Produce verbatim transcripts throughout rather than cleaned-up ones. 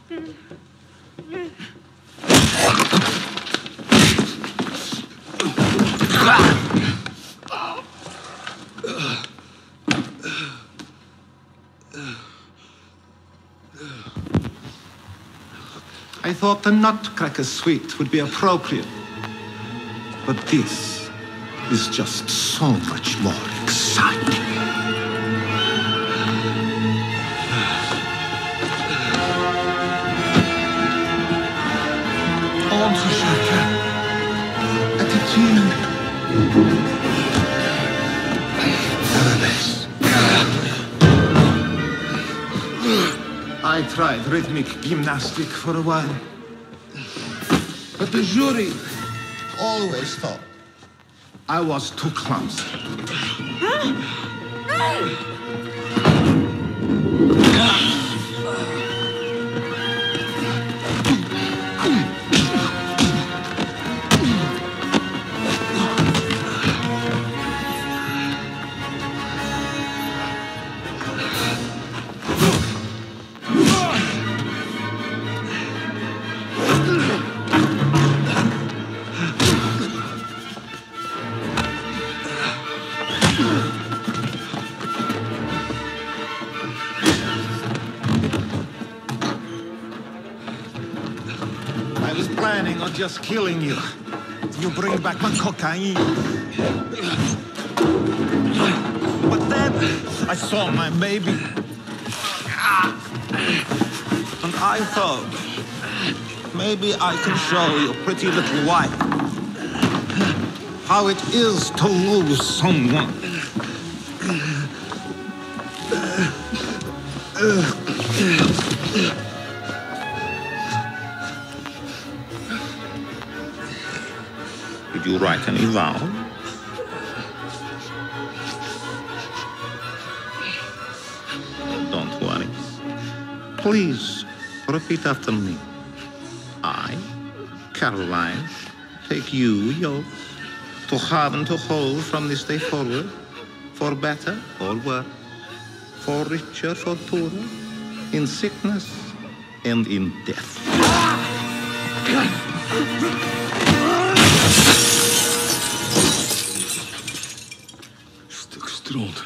I thought the nutcracker suite would be appropriate. But this is just so much more exciting. Ongezakken. Attitude. Arabesk. I tried rhythmic gymnastic for a while. But the jury always thought I was too clumsy. Planning on just killing you. You bring back my cocaine. But then I saw my baby. And I thought, maybe I can show your pretty little wife how it is to lose someone. Did you write any vow? Don't worry. Please, repeat after me. I, Caroline, take you, yo, to have and to hold from this day forward, for better or worse, for richer, for poorer, in sickness and in death. Stuk stront.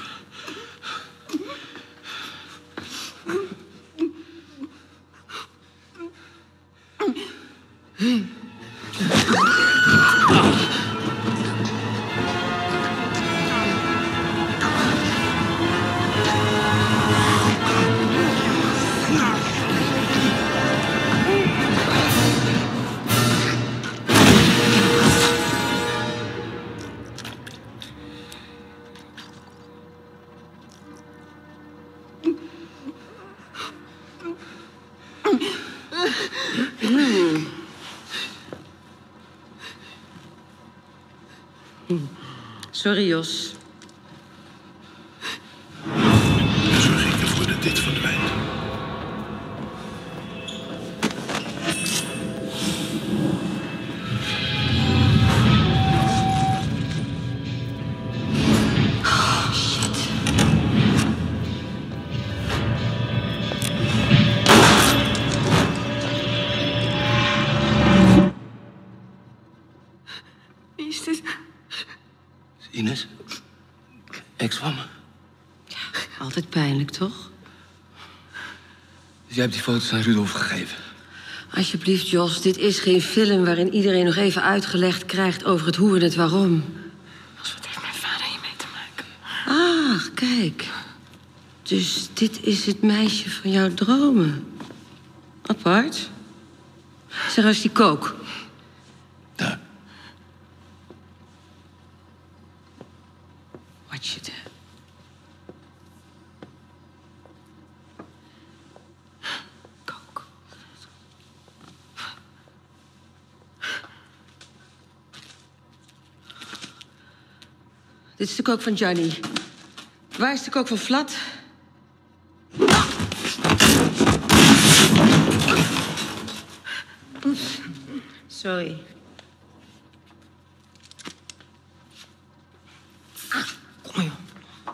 Sorry, Jos. Zorg ik ervoor dat dit verdwijnt. Oh, shit. Wie is dit? Ines? Ex van me? Ja, altijd pijnlijk, toch? Dus jij hebt die foto's aan Rudolf gegeven? Alsjeblieft, Jos, dit is geen film waarin iedereen nog even uitgelegd krijgt over het hoe en het waarom. Als wat heeft mijn vader hiermee te maken? Ah, kijk. Dus dit is het meisje van jouw dromen. Apart. Zeg, als die kook. Daar. Watch it. Kook. Dit is de kook van Johnny. Waar is de kook van Vlad? Sorry. Ah, kom joh.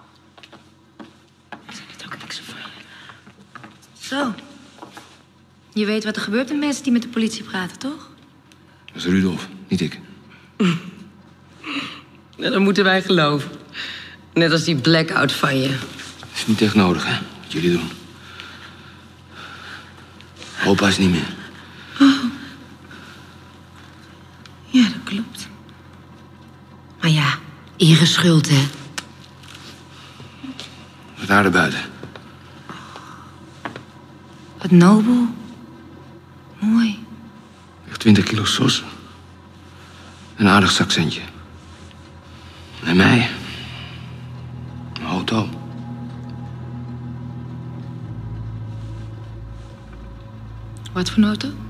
Zijn dit ook niks van je? Zo. Je weet wat er gebeurt met mensen die met de politie praten, toch? Dat is Rudolf, niet ik. Ja, dat moeten wij geloven. Net als die BlackOut van je. Het is niet echt nodig, hè, wat jullie doen. Opa is niet meer. Oh. Ja, dat klopt. Maar ja, Iris schuld, hè? Wat daar buiten. Wat nobel. Mooi. Echt twintig kilo sos. Een aardig zakcentje. En mij. Een auto. Wat voor auto?